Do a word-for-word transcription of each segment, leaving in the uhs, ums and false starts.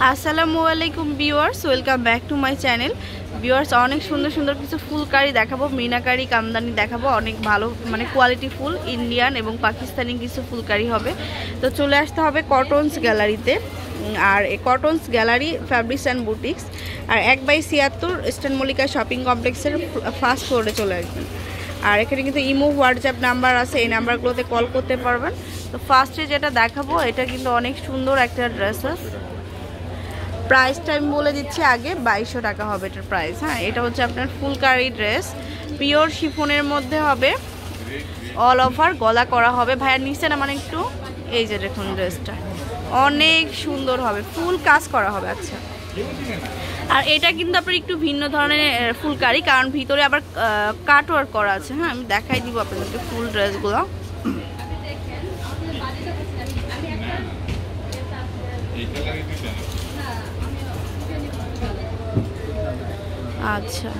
আসসালামু আলাইকুম viewers, welcome back to my channel. Viewers, অনেক সুন্দর সুন্দর কিছু ফুলকারি দেখাবো, মিনাকারি, কামদানি দেখাবো। অনেক ভালো মানে কোয়ালিটি ফুল, ইন্ডিয়ান এবং পাকিস্তানি কিছু ফুলকারি হবে। তো চলে আসতে হবে কটনস গ্যালারিতে। আর এই Cottons gallery fabrics and boutiques, আর এক বাই ছিয়াত্তর ইস্টার্ন মল্লিকা শপিং কমপ্লেক্সের ফার্স্ট ফ্লোরে চলে আসবেন। আর এখানে কিন্তু ইমো, হোয়াটসঅ্যাপ নাম্বার আছে, এই নাম্বারগুলোতে কল করতে পারবেন। তো ফার্স্টে যেটা দেখাবো এটা কিন্তু অনেক সুন্দর একটা ড্রেসেস। প্রাইসটা আমি বলে দিচ্ছি আগে, বাইশশো টাকা হবে এটার প্রাইস। হ্যাঁ, এটা হচ্ছে আপনার ফুলকারি ড্রেস, পিওর শিফনের মধ্যে হবে, অল ওভার গলা করা হবে। ভাইয়ার নিচে না মানে একটু এই যে দেখুন, ড্রেসটা অনেক সুন্দর হবে, ফুল কাজ করা হবে। আচ্ছা, আর এটা কিন্তু আপনার একটু ভিন্ন ধরনের ফুলকারি, কারণ ভিতরে আবার কাট ওয়ার্ক করা আছে। হ্যাঁ, আমি দেখাই দিব আপনাদেরকে ফুল ড্রেসগুলো। আচ্ছা,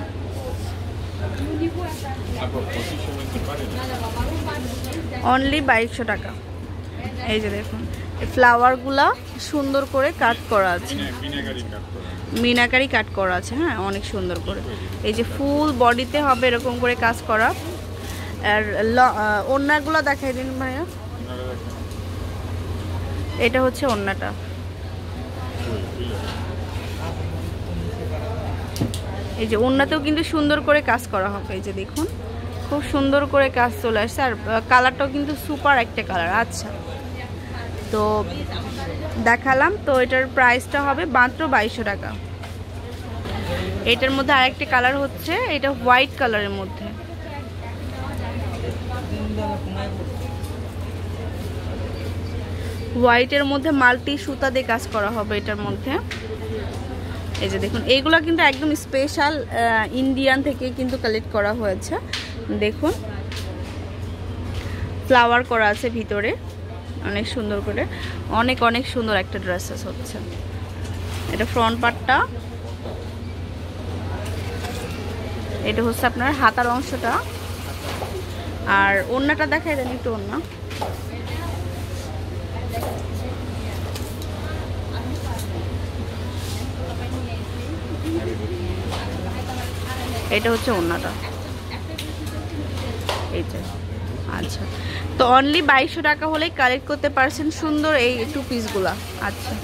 অনলি বাইশশো টাকা। এই যে দেখুন, ফ্লাওয়ারগুলা সুন্দর করে কাট করা আছে, মিনাকারি কাট করা আছে। হ্যাঁ, অনেক সুন্দর করে। এই যে ফুল বডিতে হবে এরকম করে কাজ করা। আর ওড়নাগুলো দেখাই দিন ভাইয়া। এটা হচ্ছে ওড়নাটা। এই যে ওড়নাতেও কিন্তু সুন্দর করে কাজ করা হবে। এই যে দেখুন, খুব সুন্দর করে কাজ চলে আসছে। আর কালারটাও কিন্তু সুপার একটা কালার। আচ্ছা, তো দেখালাম। তো এটার প্রাইসটা হবে মাত্র বাইশশো টাকা। এটার মধ্যে আরেকটা কালার হচ্ছে, এটা হোয়াইট কালারের মধ্যে। হোয়াইটের মধ্যে মাল্টি সুতা দিয়ে কাজ করা হবে এটার মধ্যে। এই যে দেখুন, এইগুলো কিন্তু একদম স্পেশাল ইন্ডিয়ান থেকে কিন্তু কালেক্ট করা হয়েছে। দেখুন, ফ্লাওয়ার করা আছে ভিতরে অনেক সুন্দর করে। অনেক অনেক সুন্দর একটা ড্রেসেস হচ্ছে। এটা ফ্রন্ট পার্টটা, এটা হচ্ছে আপনার হাতার অংশটা। আর ওড়নাটা দেখাই দেন একটু। ওড়না এটা হচ্ছে ওড়নাটা, এই যে। আচ্ছা, তো অনলি বাইশশো টাকা হলেই কালেক্ট করতে পারছেন সুন্দর এই টু পিসগুলা। আচ্ছা,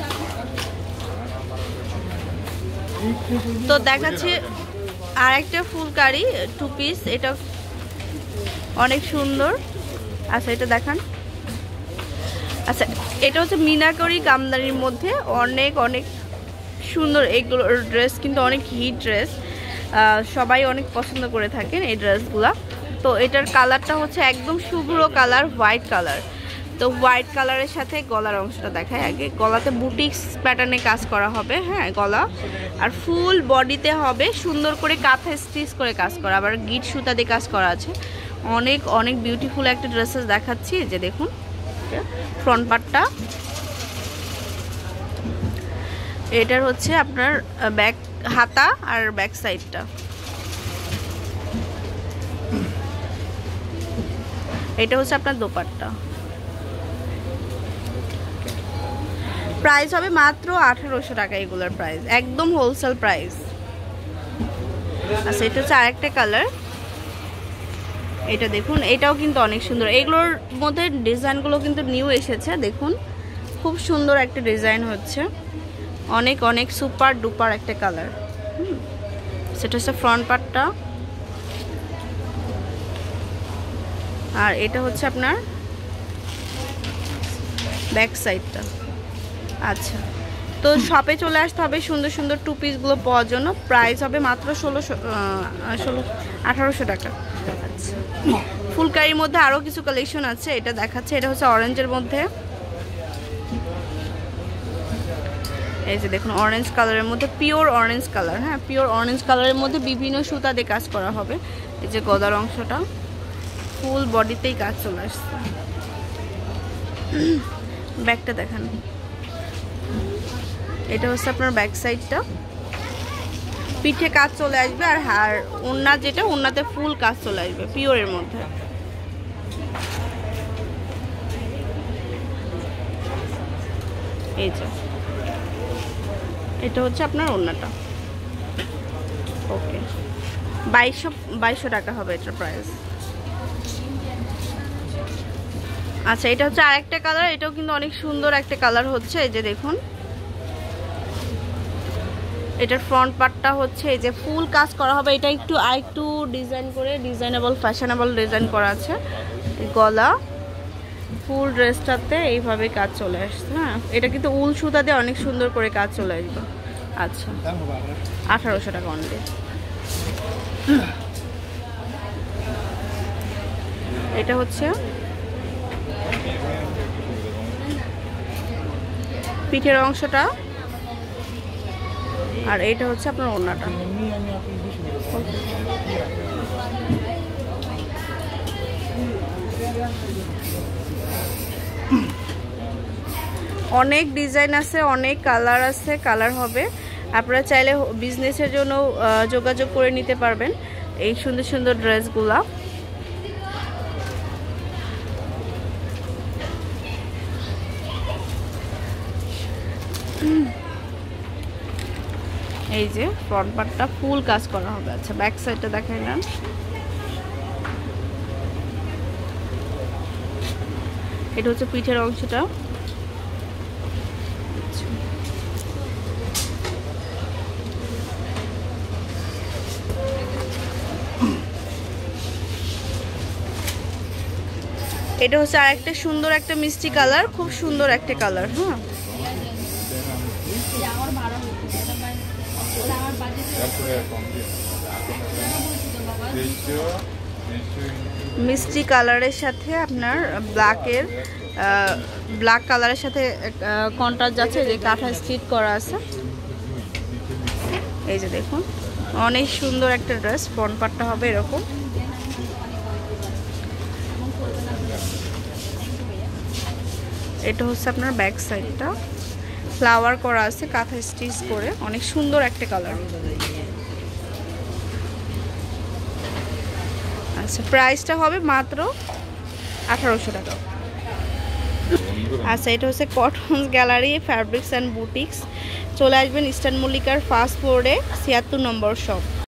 তো দেখাচ্ছি আর একটা ফুলকারি টু পিস, এটা অনেক সুন্দর। আচ্ছা, এটা দেখান। আচ্ছা, এটা হচ্ছে মিনাকারি কামদানির মধ্যে অনেক অনেক সুন্দর। এইগুলো ড্রেস কিন্তু অনেক হিট ড্রেস, সবাই অনেক পছন্দ করে থাকেন এই ড্রেসগুলা। তো এটার কালারটা হচ্ছে একদম শুভ্র কালার, হোয়াইট কালার। তো হোয়াইট কালারের সাথে গলার অংশটা দেখায় আগে। গলাতে বুটিক্স প্যাটার্নে কাজ করা হবে। হ্যাঁ, গলা আর ফুল বডিতে হবে সুন্দর করে কাঁথা স্টিচ করে কাজ করা, আবার গিট সুতা দিয়ে কাজ করা আছে। অনেক অনেক বিউটিফুল একটা ড্রেসেস দেখাচ্ছি। যে দেখুন, ফ্রন্ট পার্টটা, এটার হচ্ছে আপনার ব্যাক হাতা আর ব্যাক সাইডটা। এটা হচ্ছে আপনার দোপাট্টা। প্রাইস হবে মাত্র আঠারোশো টাকা। এগুলোর প্রাইস একদম হোলসেল প্রাইস। আচ্ছা, এটা হচ্ছে আরেকটা কালার। এটা দেখুন, এটাও কিন্তু অনেক সুন্দর। এগুলোর মধ্যে ডিজাইনগুলো কিন্তু নিউ এসেছে। দেখুন, খুব সুন্দর একটা ডিজাইন হচ্ছে, অনেক অনেক সুপার ডুপার একটা কালার। সেটা হচ্ছে ফ্রন্ট পার্টটা, আর এটা হচ্ছে আপনার ব্যাক সাইডটা। আচ্ছা, তো শপে চলে আসতে হবে সুন্দর সুন্দর টু পিসগুলো পাওয়ার জন্য। প্রাইস হবে মাত্র ষোলোশো ষোলো আঠারোশো টাকা। আচ্ছা, ফুলকারির মধ্যে আরও কিছু কালেকশন আছে, এটা দেখাচ্ছে। এটা হচ্ছে অরেঞ্জের মধ্যে। এই যে দেখুন, অরেঞ্জ কালারের মধ্যে, পিওর অরেঞ্জ কালার। হ্যাঁ, পিওর অরেঞ্জ কালারের মধ্যে বিভিন্ন সুতা দিয়ে কাজ করা হবে। এই যে গলার অংশটা, ফুল বডিতেই কাজ চলে আসছে। ব্যাকটা দেখান। এটা হচ্ছে আপনার ব্যাক সাইডটা, পিঠে কাজ চলে আসবে। আর হার ওড়না, যেটা ওড়নাতে ফুল কাজ চলে আসবে পিওরের মধ্যে। এই যে এটা হচ্ছে আপনার ওড়নাটা। ওকে, বাইশশো বাইশশো টাকা হবে এটার প্রাইস। আচ্ছা, এটা হচ্ছে আরেকটা কালার, এটাও কিন্তু অনেক সুন্দর একটা কালার হচ্ছে। এই যে দেখুন, এটার ফ্রন্ট পার্টটা হচ্ছে এই যে ফুল কাজ করা হবে। এটা একটু আরেকটু ডিজাইন করে, ডিজাইনেবল ফ্যাশনেবল ডিজাইন করা আছে। গলা ফুল ড্রেসটাতে এইভাবে কাজ চলে আসছে। হ্যাঁ, এটা কিন্তু উল সুতা দিয়ে অনেক সুন্দর করে কাজ চলে আসবে। আচ্ছা, আঠারোশো টাকা অনলি। এটা হচ্ছে পিঠের অংশটা, আর এটা হচ্ছে আপনার ওড়নাটা। অনেক ডিজাইন আছে, অনেক কালার আছে, কালার হবে। আপনারা চাইলে বিজনেসের জন্য যোগাযোগ করে নিতে পারবেন এই সুন্দর সুন্দর ড্রেসগুলা। এই যে ফ্রন্ট পার্টটা ফুল কাজ করা হবে। আচ্ছা, ব্যাক সাইডটা দেখাই না। এটা হচ্ছে পিঠের অংশটা। এটা হচ্ছে আরেকটা সুন্দর একটা মিষ্টি কালার, খুব সুন্দর একটা কালার। হ্যাঁ, মিষ্টি কালারের সাথে আপনার ব্ল্যাকের ব্ল্যাক কালারের সাথে কন্ট্রাস্ট যাচ্ছে, যে কাঁথা স্টিচ করা আছে। এই যে দেখুন, অনেক সুন্দর একটা ড্রেস। ফ্রন্ট পার্টটা হবে এরকম। এটা হচ্ছে আপনার ব্যাক সাইডটা, ফ্লাওয়ার করা আছে কাঁথা স্টিচ করে, অনেক সুন্দর একটা কালার। আচ্ছা, প্রাইসটা হবে মাত্র আঠারোশো টাকা। আচ্ছা, এটা হচ্ছে cotton gallery fabrics and boutiques. চলে আসবেন ইস্টার্ন মল্লিকার ফার্স্ট ফ্লোরে ছিয়াত্তর নম্বর শপ।